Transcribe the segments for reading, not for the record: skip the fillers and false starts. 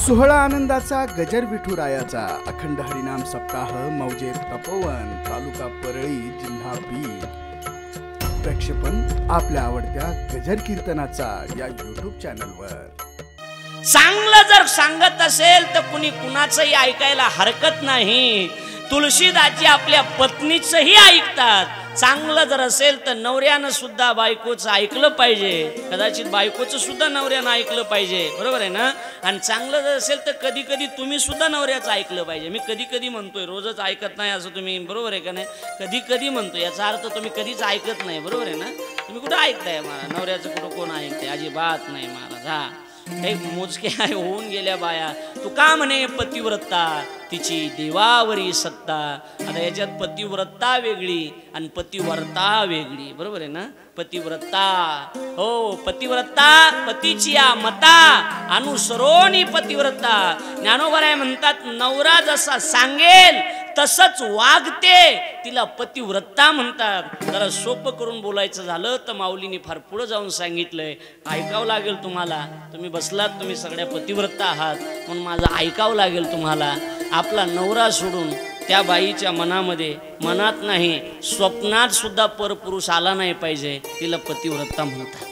सोहळा आनंदाचा गजर विठुरायाचा अखंड हरिनाम सप्ताह मौजे तपोवन तालुका परळी जिल्हा बीड प्रक्षेपण आपल्या आवडत्या गजर कीर्तनाचा या YouTube चॅनलवर। चांगलं जर सांगत असेल तर कुणी कुणाचंही ऐकायला हरकत नाही। तुळशीदासजी आपल्या पत्नीचंही ऐकतात। चांगलं जर असेल तर नवऱ्यानं सुद्धा बायकोचं ऐकलं पाहिजे, कदाचित बायकोचं सुद्धा नवऱ्यानं ऐकलं पाहिजे, बरोबर आहे ना। आणि चांगलं जर असेल तर कधी कधी तुम्ही सुद्धा नवऱ्याचं ऐकलं पाहिजे। मी कधी कधी म्हणतोय, रोजच ऐकत नाही असं तुम्ही, बरोबर आहे का नाही। कधी कधी म्हणतो याचा अर्थ तुम्ही कधीच ऐकत नाही, बरोबर आहे ना। तुम्ही कुठं ऐकताय महाराज, नवऱ्याचं कुठं कोण ऐकते, अजिबात नाही महाराज। हा काही मोजके आहे होऊन गेल्या बाया। तू का म्हणे पतिव्रता तिची देवावरी सत्ता। आता याच्यात पतिव्रता वेगळी आणि पतिव्रता वेगळी, बरोबर आहे ना। पतिव्रता हो पतिव्रता पतीची या मता अनुसरोनी पतिव्रता। ज्ञानोबराय म्हणतात नवरा जसा सांगेल तसंच वागते तिला पतिव्रता म्हणतात। जरा सोपं करून बोलायचं झालं तर माऊलीने फार पुढे जाऊन सांगितलंय, ऐकावं लागेल तुम्हाला। तुम्ही बसलात, तुम्ही सगळ्या पतिव्रता आहात म्हणून माझं ऐकावं लागेल तुम्हाला। आपला नवरा सोडून त्या बाईच्या मनामध्ये, मनात नाही स्वप्नात सुद्धा परपुरुष आला नाही पाहिजे, तिला पतिव्रता म्हणतात।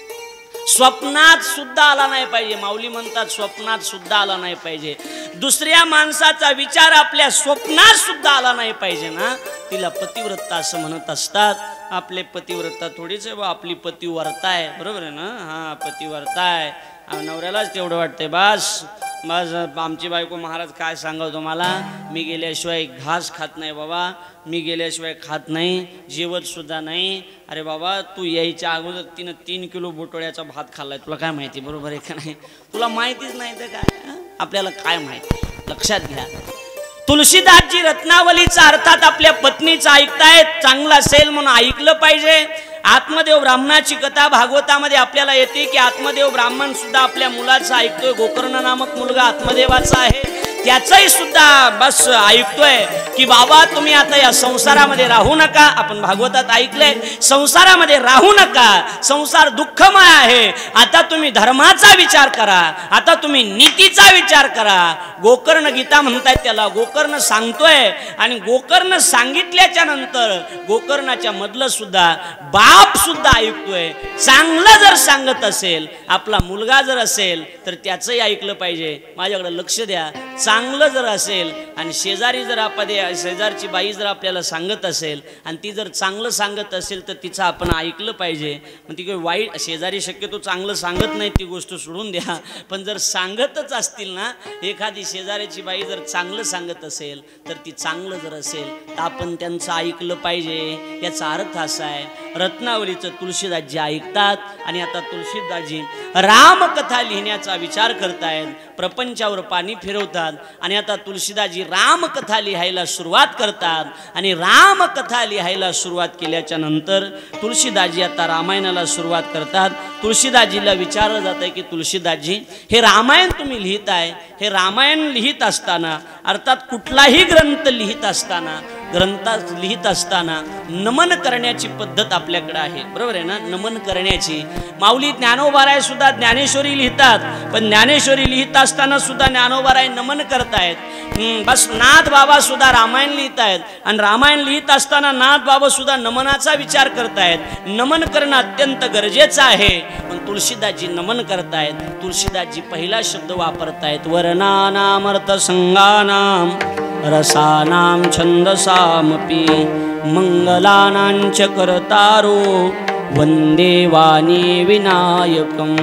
स्वप्नात सुद्धा आला नाही पाहिजे, माऊली म्हणतात स्वप्नात सुद्धा आला नाही पाहिजे। दुसऱ्या माणसाचा विचार आपल्या स्वप्नात सुद्धा आला नाही पाहिजे ना, तिला पतिव्रता असं म्हणत असतात। आपले पतिव्रता थोडीच आहे बा, आपली पतिव्रता आहे, बरोबर आहे ना। हा पतिव्रता आहे, नवऱ्यालाच तेवढं वाटतंय बस बस। आमची बायको महाराज काय सांगावं तुम्हाला, मी गेल्याशिवाय घास खात नाही बाबा, मी गेल्याशिवाय खात नाही, जेवत सुद्धा नाही। अरे बाबा तू यायच्या अगोदर तिनं 3 किलो बोटोळ्याचा भात खाल्लाय, तुला काय माहिती, बरोबर आहे का नाही। तुला माहितीच नाही तर काय, आपल्याला काय माहिती, लक्षात घ्या। तुळशीदासजी रत्नावलीचा अर्थात आपल्या पत्नीचा ऐकतायत, चांगलं असेल म्हणून ऐकलं पाहिजे। आत्मदेव ब्राह्मणाची कथा भागवतामध्ये आपल्याला येते की आत्मदेव ब्राह्मण सुद्धा आपल्या मुलाचं ऐकतोय। गोकर्ण नामक मुलगा आत्मदेवाचा आहे, त्याचंही सुद्धा बस ऐकतोय की बाबा तुम्ही आता या संसारामध्ये राहू नका। आपण भागवतात ऐकलंय, संसारामध्ये राहू नका, संसार दुःखमय आहे। आता तुम्ही धर्माचा विचार करा, आता तुम्ही नीतीचा विचार करा। गोकर्ण गीता म्हणतायत त्याला, गोकर्ण सांगतोय आणि गोकर्ण सांगितल्याच्या नंतर गोकर्णाच्या मधलं सुद्धा बाप सुद्धा ऐकतोय। चांगलं जर सांगत असेल, आपला मुलगा जर असेल तर त्याचंही ऐकलं पाहिजे। माझ्याकडे लक्ष द्या, चांगलं जर असेल आणि शेजारी जर शेजारची बाई जर आपल्याला सांगत असेल आणि ती जर चांगलं सांगत असेल तर तिचं आपण ऐकलं पाहिजे। मग ती काही वाईट, शेजारी शक्यतो चांगलं सांगत नाही ती गोष्ट सोडून द्या, पण जर सांगतच असतील ना, एखादी शेजाऱ्याची बाई जर चांगलं सांगत असेल तर ती चांगलं जर असेल तर आपण त्यांचं ऐकलं पाहिजे। याचा अर्थ असा आहे, रत्नावलीचं तुळशीदासजी ऐकतात आणि आता तुळशीदासजी रामकथा लिहिण्याचा विचार करतायत, प्रपंचावर पाणी फिरवतात आणि आता तुळशीदासजी रामकथा लिहायला सुरुवात करतात। आणि रामकथा लिहायला सुरुवात केल्याच्या नंतर तुळशीदासजी आता रामायणाला सुरुवात करतात। तुळशीदासजीला विचारलं जात आहे की तुळशीदासजी हे रामायण तुम्ही लिहिताय, हे रामायण लिहित असताना अर्थात कुठलाही ग्रंथ लिहित असताना, ग्रंथात लिहित असताना नमन करण्याची पद्धत आपल्याकडे आहे, बरोबर आहे ना। नमन करण्याची, माऊली ज्ञानोबाराय सुद्धा ज्ञानेश्वरी लिहितात, पण ज्ञानेश्वरी लिहित असताना सुद्धा ज्ञानोबाराय नमन करतायत। बस नाथ बाबा सुद्धा रामायण लिहितायत आणि रामायण लिहित असताना नाथ बाबा सुद्धा नमनाचा विचार करतायत। नमन करणं अत्यंत गरजेचं आहे, पण तुळशीदासजी नमन करतायत। तुळशीदासजी पहिला शब्द वापरतायत, वर्णानामर्थ संगानाम रसानां छंदसामपि मंगलानांच करतारो वंदे वाणी विनायकम।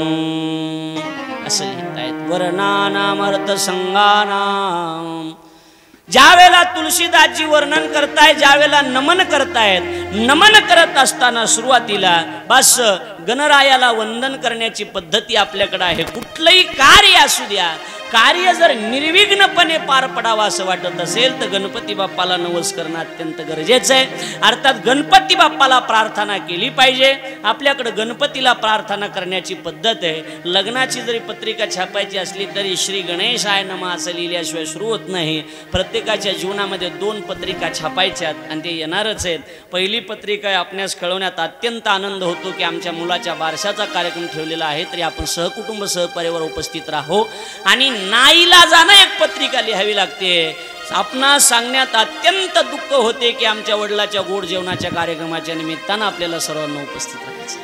असं लिहितायत, वर्णानामर्थ संगानाम। ज्यावेळेला तुळशीदासजी वर्णन करतायत, ज्यावेळेला नमन करतायत, नमन करत असताना सुरुवातीला बस गणरायाला वंदन करण्याची पद्धती आपल्याकडे आहे। कुठलंही कार्य असू द्या, कार्य जर निर्विघ्नपणे पार पडावं असं वाटत असेल तर गणपती बाप्पाला नवस करणं अत्यंत गरजेचं आहे। अर्थात गणपती बाप्पाला प्रार्थना केली पाहिजे। आपल्याकडे गणपतीला प्रार्थना करण्याची पद्धत आहे। लग्नाची जरी पत्रिका छापायची असली तरी श्री गणेशाय नमः असं लिहिल्याशिवाय सुरू होत नाही। प्रत्येकाच्या जीवनामध्ये 2 पत्रिका छापायच्यात आणि ते येणारच आहेत। पहिली पत्रिका आपणास कळवण्यात अत्यंत आनंद होतो की आमच्या मुलाच्या बारशाचा कार्यक्रम ठेवलेला आहे, तरी आपण सहकुटुंब सहपरिवार उपस्थित राहो। आणि नाईलाजानं एक पत्रिका लिहावी लागते. आपणा सांगण्यात अत्यंत दुःख होते की आमच्या वडिलाच्या गोड जेवणाच्या कार्यक्रमाच्या निमित्तानं आपल्याला सर्वांना उपस्थित राहायचं.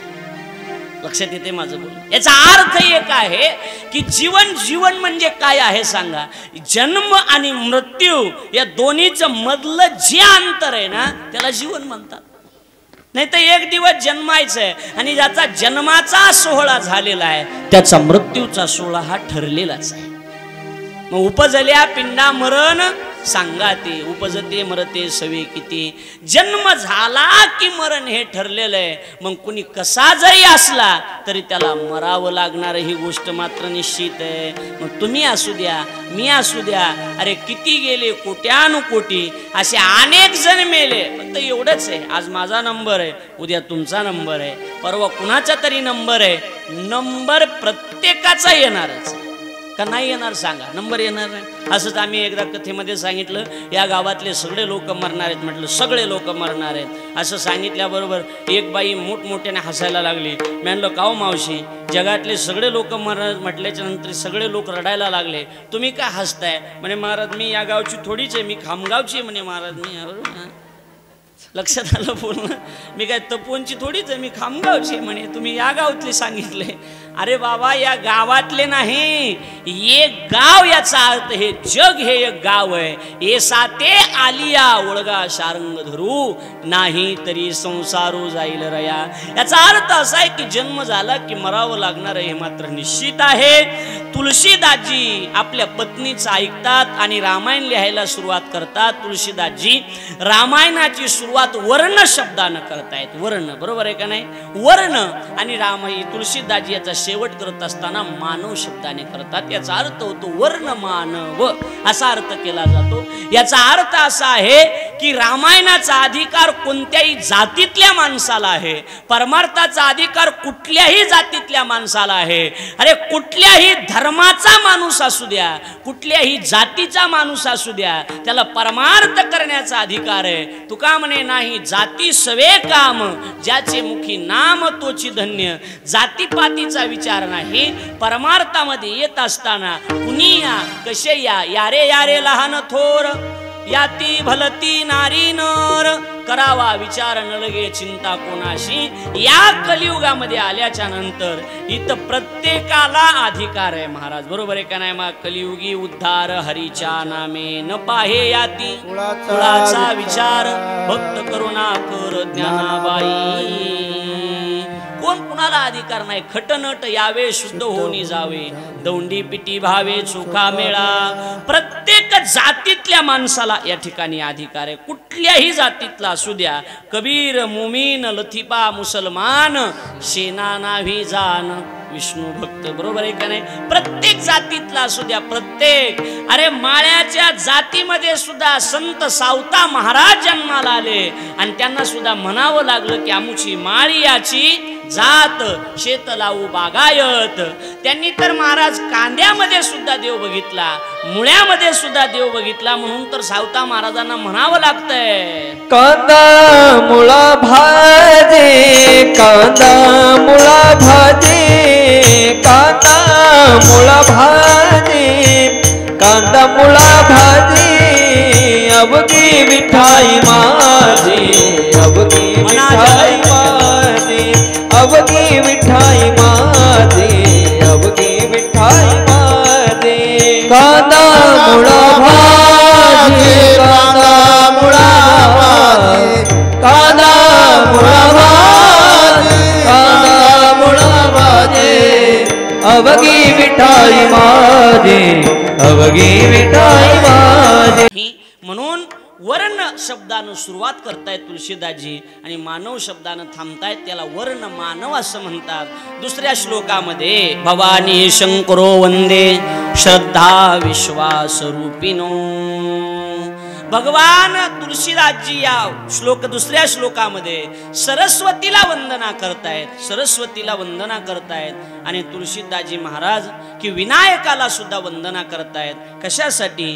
लक्षात येते माझं बोलणं? याचा अर्थ एक आहे की जीवन म्हणजे काय आहे सांगा. जन्म आणि मृत्यू या दोन्हीचं मधलं जे अंतर आहे ना त्याला जीवन म्हणतात. नाही तर एक दिवस जन्मायचंय आणि ज्याचा जन्माचा सोहळा झालेला आहे त्याचा मृत्यूचा सोहळा हा ठरलेलाच आहे. मग उपजल्या पिंडा मरण सांगाते, उपजते मरते सवे किती. जन्म झाला की मरण हे ठरलेलं आहे. मग कुणी कसा जरी असला तरी त्याला मरावं लागणार ही गोष्ट मात्र निश्चित आहे. मग तुम्ही असू द्या, मी असू द्या, अरे किती गेले कोट्यानुकोटी असे अनेक जण मेले. फक्त एवढंच आहे, आज माझा नंबर आहे, उद्या तुमचा नंबर आहे, परवा कुणाचा तरी नंबर आहे. नंबर प्रत्येकाचा येणारच का नाही येणार सांगा? नंबर येणार नाही. असंच आम्ही एकदा कथेमध्ये सांगितलं, या गावातले सगळे लोक मरणार आहेत. म्हटलं सगळे लोक मरणार आहेत असं सांगितल्याबरोबर एक बाई मोठमोठ्याने हसायला लागली. मी म्हणलं का हो मावशी, जगातले सगळे लोक मरणार म्हटल्याच्या नंतर सगळे लोक रडायला लागले, तुम्ही काय हसताय? म्हणे महाराज मी या गावची थोडीच आहे, मी खामगावची. म्हणे महाराज मी, लक्षात आलं बोलणं, मी काय तपोवनची थोडीच आहे, मी खामगावची. म्हणे तुम्ही या गावातले सांगितले. अरे बाबा या गावातले नाही, एक गाव, याचा अर्थ हे जग हे एक गाव आहे. ए साते आलिया ओळगा शारंग धरू, नाही तरी संसारू जाईल रया. याचा अर्थ असा आहे की जन्म झाला की मरावं लागणार हे मात्र निश्चित आहे. तुळशीदासजी आपल्या पत्नीचं ऐकतात आणि रामायण लिहायला सुरुवात करतात. तुळशीदासजी रामायणाची सुरुवात वर्ण शब्दानं करतायत. वर्ण, बरोबर आहे का नाही? वर्ण आणि राम, तुळशीदासजी याचा शेवट करत असताना मानव शब्दाने करतात. याचा अर्थ होतो वर्ण मानव, असा अर्थ केला जातो. याचा अर्थ असा आहे की रामायणाचा अधिकार कोणत्याही जातीतल्या माणसाला आहे, परमार्थाचा अधिकार कुठल्याही जातीतल्या माणसाला आहे. अरे कुठल्याही धर्माचा माणूस असू द्या, कुठल्याही जातीचा माणूस असू द्या, त्याला परमार्थ करण्याचा अधिकार आहे. तुका म्हणे नाही जाती सवे काम, ज्याचे मुखी नाम तोची धन्य. जातीपातीचा विचार नाही. परमार्थामध्ये येत असताना कुणी या कसे या, यारे यारे लहान थोर, याती भलती नारी नर, करावा विचार न लगे चिंता कोणाशी. या कलियुगामध्ये आल्याच्या नंतर इथं प्रत्येकाला अधिकार आहे महाराज, बरोबर आहे का नाही? मग कलियुगी उद्धार हरीच्या नामे न पाहे याती, कुळाचा विचार भक्त करुणा कर ज्ञानाबाई. कोण कुणाला अधिकार नाही. खटनट यावे शुद्ध होनी जावे, दौंडी पिटी भावे चोखा मेळा. प्रत्येक जातीतल्या माणसाला या ठिकाणी अधिकार आहे, कुठल्याही जातीतला असू द्या. कबीर, मुमीन, लथिफा, मुसलमान, शेना नाभी जान, विष्णू भक्त, बरोबर आहे का नाही? प्रत्येक जातीतला असू द्या, प्रत्येक. अरे माळ्याच्या जातीमध्ये सुद्धा संत सावता महाराज जन्माला आले आणि त्यांना सुद्धा म्हणावं लागलं की आमुची माळी याची जात, शेत लावू बागायत. त्यांनी तर महाराज कांद्यामध्ये सुद्धा देव बघितला, मुळ्यामध्ये सुद्धा देव बघितला. म्हणून तर सावता महाराजांना म्हणावं लागतंय कांदा मुळा भाजे, कांदा मुळा भाजे, कांदा मुळा भाजे, कांदा मुळा भाजे. अवघी मिठाई माझी, अवघी मिठाई माझी, अवघी मिठाई माझी, अवघी मिठाई माझी. कांदा मुळा भाजे, कांदा मुळा भाजे, कांदा मुळा भाजे, कांदा मुळा भाजे. अवघी मिठाई माझी, अवघी मिठाई माझी. म्हणून वर्ण शब्दानं सुरुवात करतायत तुळशीदासजी आणि मानव शब्दानं थांबतायत, त्याला वर्ण मानव असं म्हणतात. दुसऱ्या श्लोकामध्ये भवानी शंकरो वंदे श्रद्धा विश्वास रूपिनो. भगवान तुळशीदासजी या दुसऱ्या श्लोकामध्ये सरस्वतीला वंदना करतायत, सरस्वतीला वंदना करतायत. आणि तुळशीदासजी महाराज की विनायकाला सुद्धा वंदना करतायत. कशासाठी?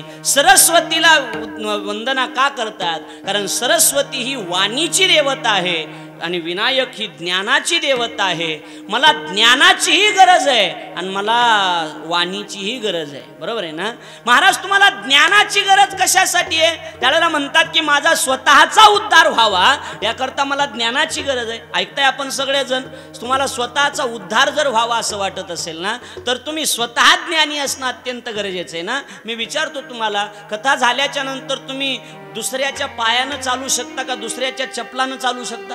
सरस्वतीला वंदना का करतात? कारण सरस्वती ही वाणीची देवता आहे. आणि विनायक ही ज्ञानाची देवता आहे. मला ज्ञानाचीही गरज आहे आणि मला वाणीचीही गरज आहे. बरोबर आहे ना महाराज? तुम्हाला ज्ञानाची गरज कशासाठी आहे? त्याला म्हणतात की माझा स्वतःचा उद्धार व्हावा याकरता मला ज्ञानाची गरज आहे. ऐकताय आपण सगळेजण? तुम्हाला स्वतःचा उद्धार जर व्हावा असं वाटत असेल ना तर तुम्ही स्वतः ज्ञानी असणं अत्यंत गरजेचं आहे ना. मी विचारतो तुम्हाला, कथा झाल्याच्या नंतर तुम्ही दुसऱ्याच्या पायानं चालू शकता का दुसऱ्याच्या चपलानं चालू शकता?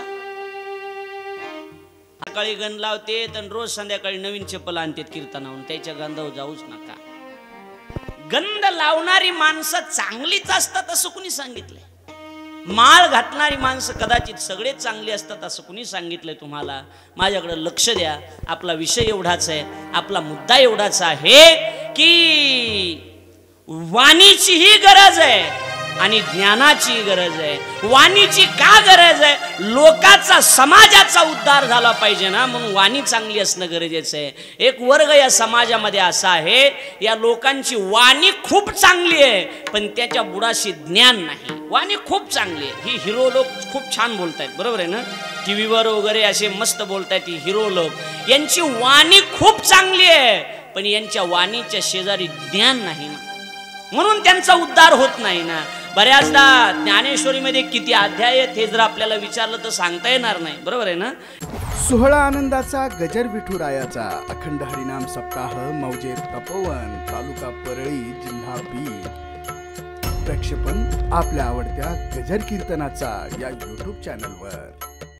सकाळी गण लावते तर रोज संध्याकाळी नवीन चप्पल आणतात कीर्तनावरून, त्याच्या गंधावर जाऊच नका. गंध लावणारी माणसं चांगलीच असतात असं कुणी सांगितलंय? माळ घातणारी माणसं कदाचित सगळे चांगली असतात असं कुणी सांगितलंय तुम्हाला? माझ्याकडे लक्ष द्या. आपला विषय एवढाच आहे, आपला मुद्दा एवढाच आहे की वाणीचीही गरज आहे आणि ज्ञानाची गरज आहे. वाणीची का गरज आहे? लोकांचा समाजाचा उद्धार झाला पाहिजे ना, म्हणून वाणी चांगली असणं गरजेचं आहे. एक वर्ग या समाजामध्ये असा आहे, या लोकांची वाणी खूप चांगली आहे पण त्याच्या बुडाशी ज्ञान नाही. वाणी खूप चांगली आहे, ही हिरो लोक खूप छान बोलतायत. बरोबर आहे ना? टीव्हीवर वगैरे असे मस्त बोलतायत ही हिरो लोक. यांची वाणी खूप चांगली आहे पण यांच्या वाणीच्या शेजारी ज्ञान नाही ना, म्हणून त्यांचा उद्धार होत नाही ना. बऱ्याचदा ज्ञानेश्वरीमध्ये किती अध्याय आहेत हे जर आपल्याला विचारलं तर सांगता येणार नाही. बरोबर आहे ना? सोहळा आनंदाचा गजर विठुरायाचा अखंड हरिनाम सप्ताह मौजे तपोवन तालुका परळी जिल्हा बीड. प्रक्षेपण आपल्या आवडत्या गजर कीर्तनाचा या YouTube चॅनलवर.